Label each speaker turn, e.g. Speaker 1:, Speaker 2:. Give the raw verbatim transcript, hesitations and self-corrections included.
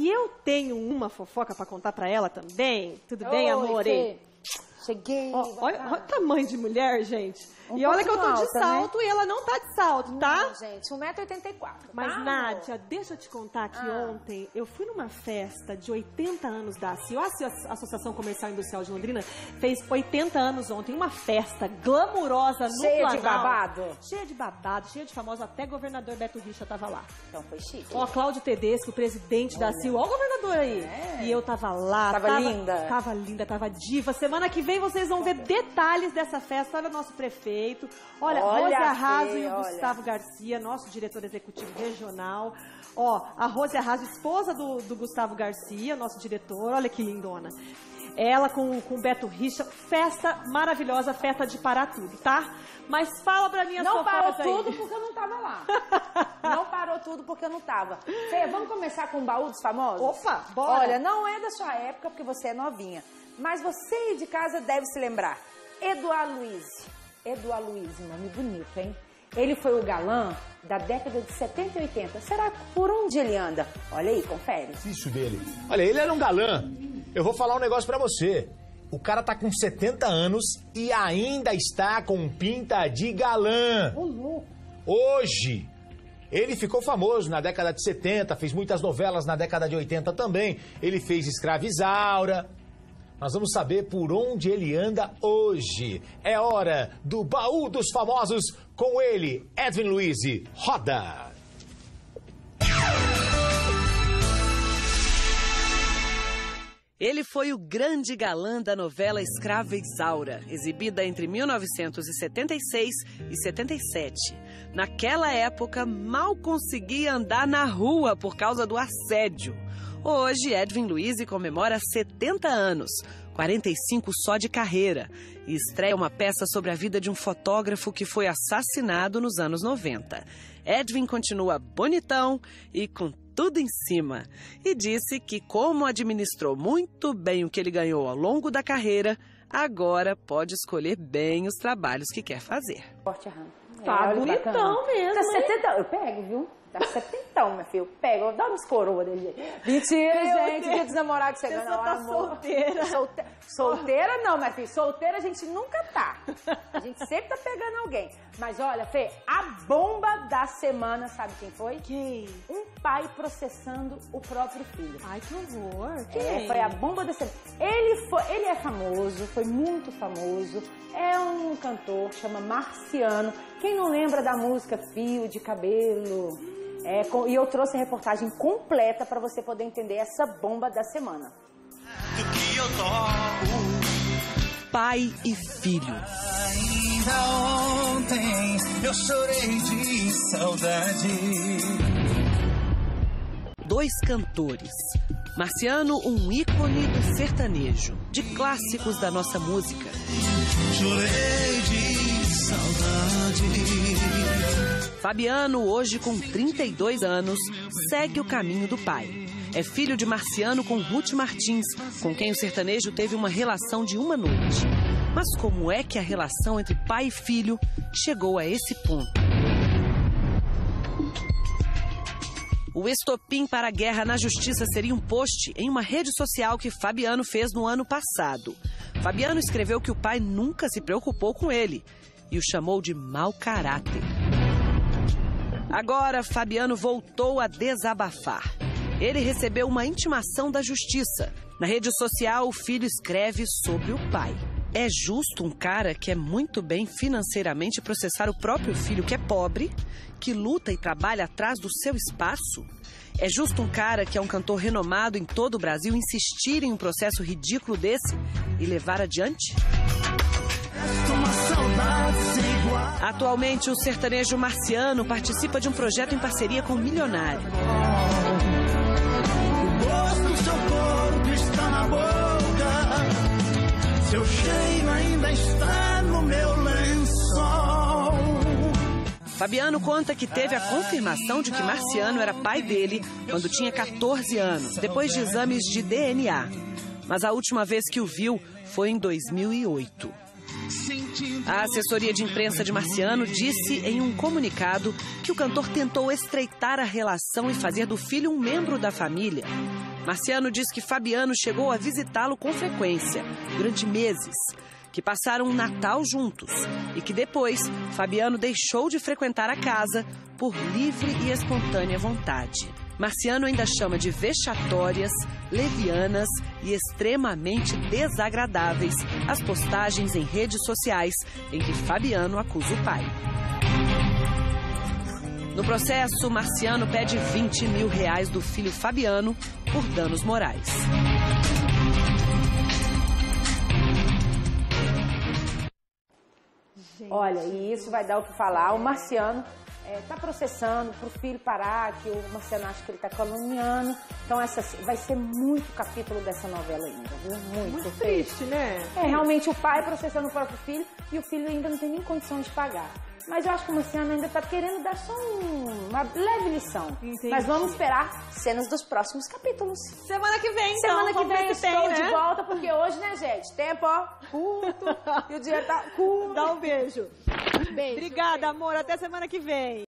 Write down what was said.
Speaker 1: eu tenho uma fofoca pra contar pra ela também. Tudo bem,
Speaker 2: Oi,
Speaker 1: amor?
Speaker 2: Fê. Cheguei.
Speaker 1: Ó, olha, olha o tamanho de mulher, gente.
Speaker 2: Um
Speaker 1: e olha que eu tô
Speaker 2: alta,
Speaker 1: de salto,
Speaker 2: né?
Speaker 1: e ela não tá de salto, tá?
Speaker 2: Não, gente, um metro e oitenta e quatro.
Speaker 1: Mas,
Speaker 2: tá,
Speaker 1: Nádia, deixa eu te contar que
Speaker 2: Ah.
Speaker 1: ontem eu fui numa festa de oitenta anos da A C I O. A A C I O, a Associação Comercial e Industrial de Londrina, fez oitenta anos ontem. Uma festa glamurosa no
Speaker 2: Cheia
Speaker 1: Planalto.
Speaker 2: de babado?
Speaker 1: Cheia de babado, cheia de famoso. Até governador Beto Richa tava lá.
Speaker 2: Então foi chique.
Speaker 1: Ó, Cláudio Tedesco, o presidente da A C I O. Ó o governador aí.
Speaker 2: É.
Speaker 1: E eu tava lá.
Speaker 2: Tava linda?
Speaker 1: Tava linda, tava diva. Semana que vem vocês vão ver detalhes dessa festa. Olha o nosso prefeito. Olha,
Speaker 2: Olha,
Speaker 1: Rose Arraso
Speaker 2: Fê,
Speaker 1: e o
Speaker 2: olha.
Speaker 1: Gustavo Garcia, nosso diretor executivo regional. Ó, a Rose Arraso, esposa do, do Gustavo Garcia, nosso diretor. Olha que lindona. Ela com, com o Beto Richa. Festa maravilhosa, festa de parar tudo, tá? Mas fala pra mim as
Speaker 2: Não parou
Speaker 1: fofocas aí.
Speaker 2: tudo porque eu não tava lá. Não parou tudo porque eu não tava. Fê, vamos começar com o baú dos famosos?
Speaker 1: Opa, bora.
Speaker 2: Olha, não é da sua época porque você é novinha. Mas você aí de casa deve se lembrar. Eduardo Luiz. Eduardo Luiz, nome bonito, hein? Ele foi o galã da década de setenta e oitenta. Será por onde ele anda? Olha aí, confere.
Speaker 3: Isso dele. Olha, ele era um galã. Eu vou falar um negócio pra você. O cara tá com setenta anos e ainda está com pinta de galã.
Speaker 2: Ô, louco.
Speaker 3: Hoje, ele ficou famoso na década de setenta, fez muitas novelas na década de oitenta também. Ele fez Escrava Isaura. Nós vamos saber por onde ele anda hoje. É hora do Baú dos Famosos com ele, Edwin Luiz. Roda!
Speaker 4: Ele foi o grande galã da novela Escrava Isaura, exibida entre mil novecentos e setenta e seis e setenta e sete. Naquela época, mal conseguia andar na rua por causa do assédio. Hoje, Edwin Luiz comemora setenta anos, quarenta e cinco só de carreira, e estreia uma peça sobre a vida de um fotógrafo que foi assassinado nos anos noventa. Edwin continua bonitão e com tudo em cima, e disse que, como administrou muito bem o que ele ganhou ao longo da carreira, agora pode escolher bem os trabalhos que quer fazer.
Speaker 2: Forte arranco.
Speaker 1: Tá
Speaker 2: olha que
Speaker 1: bonitão
Speaker 2: bacana.
Speaker 1: mesmo,
Speaker 2: Tá
Speaker 1: hein?
Speaker 2: setenta, eu pego, viu? Tá setentão, meu filho. Pega, eu dou umas coroas dele. jeito. Mentira,
Speaker 1: Meu
Speaker 2: gente.
Speaker 1: Deus.
Speaker 2: Dia dos namorados
Speaker 1: Você
Speaker 2: chegando.
Speaker 1: só tá solteira.
Speaker 2: Solte... Solteira não, minha filha. Solteira a gente nunca tá. A gente sempre tá pegando alguém. Mas olha, Fê, a bomba da semana, sabe quem foi?
Speaker 1: Quem?
Speaker 2: Um pai processando o próprio filho.
Speaker 1: Ai, que horror.
Speaker 2: É,
Speaker 1: Quem?
Speaker 2: foi a bomba da semana. Ele, foi, ele é famoso, foi muito famoso. É um cantor, chama Marciano. Quem não lembra da música Fio de Cabelo? É, com, e eu trouxe a reportagem completa para você poder entender essa bomba da semana.
Speaker 4: Pai e filho.
Speaker 5: Ainda ontem eu chorei de saudade.
Speaker 4: Dois cantores. Marciano, um ícone do sertanejo, de clássicos da nossa música.
Speaker 5: Chorei de saudade.
Speaker 4: Fabiano, hoje com trinta e dois anos, segue o caminho do pai. É filho de Marciano com Ruth Martins, com quem o sertanejo teve uma relação de uma noite. Mas como é que a relação entre pai e filho chegou a esse ponto? O estopim para a guerra na justiça seria um post em uma rede social que Fabiano fez no ano passado. Fabiano escreveu que o pai nunca se preocupou com ele e o chamou de mau caráter. Agora, Fabiano voltou a desabafar. Ele recebeu uma intimação da justiça. Na rede social, o filho escreve sobre o pai. É justo um cara que é muito bem financeiramente processar o próprio filho, que é pobre, que luta e trabalha atrás do seu espaço? É justo um cara que é um cantor renomado em todo o Brasil insistir em um processo ridículo desse e levar adiante? Atualmente, o sertanejo Marciano participa de um projeto em parceria com um milionário.
Speaker 5: O gosto do seu corpo está na boca, seu cheiro ainda está no meu lençol.
Speaker 4: Fabiano conta que teve a confirmação de que Marciano era pai dele quando tinha quatorze anos, depois de exames de D N A. Mas a última vez que o viu foi em dois mil e oito.
Speaker 5: Sentiu
Speaker 4: A assessoria de imprensa de Marciano disse em um comunicado que o cantor tentou estreitar a relação e fazer do filho um membro da família. Marciano diz que Fabiano chegou a visitá-lo com frequência, durante meses, que passaram um Natal juntos e que depois Fabiano deixou de frequentar a casa por livre e espontânea vontade. Marciano ainda chama de vexatórias, levianas e extremamente desagradáveis as postagens em redes sociais em que Fabiano acusa o pai. No processo, Marciano pede vinte mil reais do filho Fabiano por danos morais.
Speaker 2: Gente. Olha, e isso vai dar o que falar. O Marciano está é, processando para o filho parar, que o Marciano acha que ele está caluniando. Então, essa vai ser muito capítulo dessa novela ainda, viu? Muito.
Speaker 1: Muito triste, né?
Speaker 2: É, realmente o pai processando o próprio filho e o filho ainda não tem nem condição de pagar. Mas eu acho que o Marciano ainda está querendo dar só um, uma leve lição.
Speaker 1: Entendi.
Speaker 2: Mas vamos esperar cenas dos próximos capítulos.
Speaker 1: Semana que vem, então.
Speaker 2: Semana que vem
Speaker 1: se
Speaker 2: estou
Speaker 1: tem, né?
Speaker 2: de volta, porque hoje, né, gente? Tempo, ó, curto. E o dia tá curto.
Speaker 1: Dá um beijo.
Speaker 2: Beijo.
Speaker 1: Obrigada, amor. Até semana que vem.